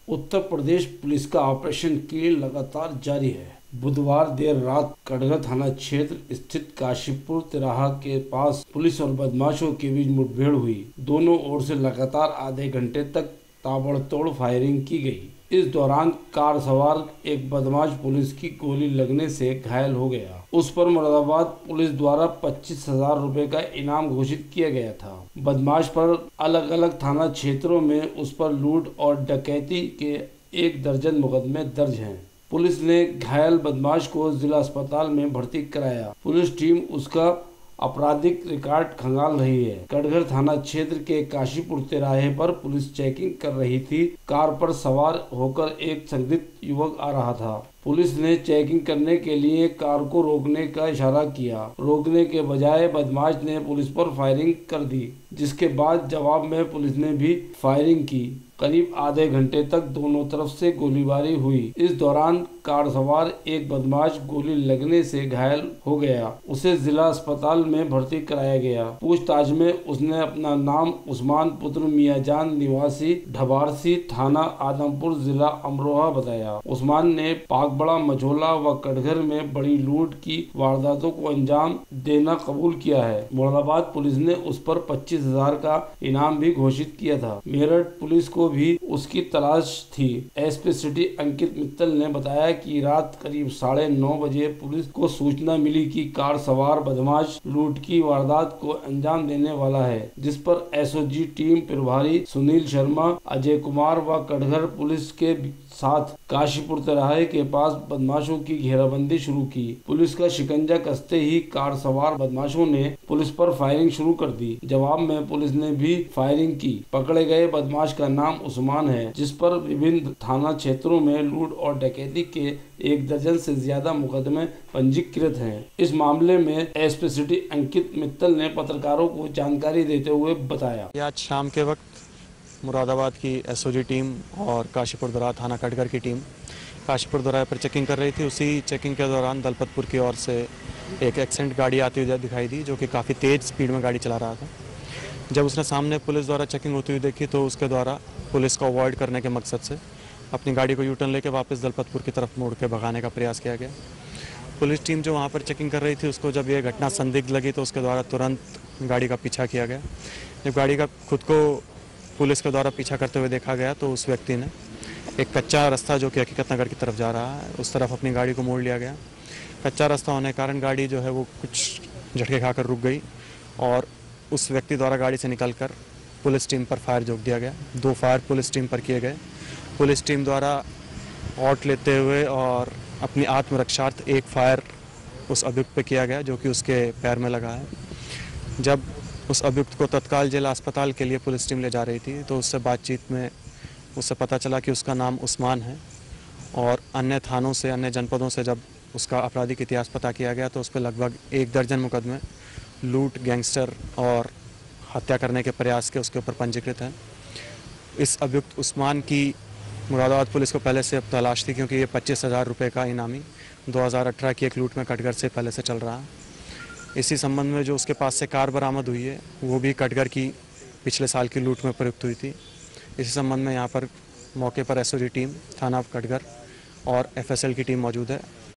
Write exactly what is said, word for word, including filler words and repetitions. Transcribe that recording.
Uttar Pradesh police का operation कील लगातार जारी है। बुधवार देर रात कटघर थाना क्षेत्र स्थित काशीपुर तिराहा के पास पुलिस और बदमाशों के बीच मुठभेड़ हुई। दोनों ओर से लगातार आधे घंटे तक ताबड़तोड़ फायरिंग की गई। इस दौरान कार सवार एक बदमाश पुलिस की गोली लगने से घायल हो गया। उस पर मुरादाबाद पुलिस द्वारा पच्चीस हजार रुपए का इनाम घोषित किया गया था। बदमाश पर अलग अलग थाना क्षेत्रों में उस पर लूट और डकैती के एक दर्जन मुकदमे दर्ज हैं। पुलिस ने घायल बदमाश को जिला अस्पताल में भर्ती कराया। पुलिस टीम उसका आपराधिक रिकॉर्ड खंगाल रही है। कटघर थाना क्षेत्र के काशीपुर तिराहे पर पुलिस चेकिंग कर रही थी। कार पर सवार होकर एक संदिग्ध युवक आ रहा था। पुलिस ने चेकिंग करने के लिए कार को रोकने का इशारा किया। रोकने के बजाय बदमाश ने पुलिस पर फायरिंग कर दी, जिसके बाद जवाब में पुलिस ने भी फायरिंग की। करीब आधे घंटे तक दोनों तरफ से गोलीबारी हुई। इस दौरान कार सवार एक बदमाश गोली लगने से घायल हो गया। उसे जिला अस्पताल में भर्ती कराया गया। पूछताछ में उसने अपना नाम उस्मान पुत्र मियाजान निवासी ढबारसी थाना आदमपुर जिला अमरोहा बताया। उस्मान ने पाकबड़ा मझोला व कटघर में बड़ी लूट की वारदातों को अंजाम देना कबूल किया है। मुरादाबाद पुलिस ने उस पर पच्चीस हजार का इनाम भी घोषित किया था। मेरठ पुलिस को भी उसकी तलाश थी। एसपी सिटी अंकित मित्तल ने बताया कि रात करीब साढ़े नौ बजे पुलिस को सूचना मिली कि कार सवार बदमाश लूट की वारदात को अंजाम देने वाला है, जिस पर एसओजी टीम प्रभारी सुनील शर्मा, अजय कुमार व कटघर पुलिस के साथ काशीपुर तिराहे के पास बदमाशों की घेराबंदी शुरू की। पुलिस का शिकंजा कसते ही कार सवार बदमाशों ने पुलिस पर फायरिंग शुरू कर दी। जवाब में पुलिस ने भी फायरिंग की। पकड़े गए बदमाश का नाम उस्मान है, जिस पर विभिन्न थाना क्षेत्रों में लूट और डकैती के एक दर्जन से ज्यादा मुकदमे पंजीकृत हैं। इस मामले में एसपी सिटी अंकित मित्तल ने पत्रकारों को जानकारी देते हुए बताया। आज शाम के वक्त मुरादाबाद की एसओजी टीम और काशीपुर तिराहा थाना कटघर की टीम काशीपुर तिराहे पर चेकिंग कर रही थी। उसी चेकिंग के दौरान दलपतपुर की ओर से एक एक्सीडेंट गाड़ी आती हुई दिखाई दी, जो कि काफ़ी तेज़ स्पीड में गाड़ी चला रहा था। जब उसने सामने पुलिस द्वारा चेकिंग होती हुई देखी तो उसके द्वारा पुलिस को अवॉइड करने के मकसद से अपनी गाड़ी को यूटर्न लेकर वापस दलपतपुर की तरफ मोड़ के भगाने का प्रयास किया गया। पुलिस टीम जो वहाँ पर चेकिंग कर रही थी, उसको जब ये घटना संदिग्ध लगी तो उसके द्वारा तुरंत गाड़ी का पीछा किया गया। जब गाड़ी का खुद को पुलिस के द्वारा पीछा करते हुए देखा गया तो उस व्यक्ति ने एक कच्चा रास्ता जो कि हकीकत नगर की तरफ जा रहा है, उस तरफ अपनी गाड़ी को मोड़ लिया गया। कच्चा रास्ता होने के कारण गाड़ी जो है वो कुछ झटके खाकर रुक गई और उस व्यक्ति द्वारा गाड़ी से निकलकर पुलिस टीम पर फायर जोक दिया गया। दो फायर पुलिस टीम पर किए गए। पुलिस टीम द्वारा ऑट लेते हुए और अपनी आत्मरक्षार्थ एक फायर उस अभियुक्त पर किया गया, जो कि उसके पैर में लगा है। जब उस अभियुक्त को तत्काल जिला अस्पताल के लिए पुलिस टीम ले जा रही थी तो उससे बातचीत में उससे पता चला कि उसका नाम उस्मान है और अन्य थानों से, अन्य जनपदों से जब उसका आपराधिक इतिहास पता किया गया तो उस पर लगभग एक दर्जन मुकदमे लूट, गैंगस्टर और हत्या करने के प्रयास के उसके ऊपर पंजीकृत हैं। इस अभियुक्त उस्मान की मुरादाबाद पुलिस को पहले से अब तलाश थी, क्योंकि ये पच्चीस हज़ार रुपये का इनामी दो हज़ार अठारह की एक लूट में कटघर से पहले से चल रहा है। इसी संबंध में जो उसके पास से कार बरामद हुई है वो भी कटघर की पिछले साल की लूट में प्रयुक्त हुई थी। इसी संबंध में यहाँ पर मौके पर एसओजी टीम, थाना कटघर और एफएसएल की टीम मौजूद है।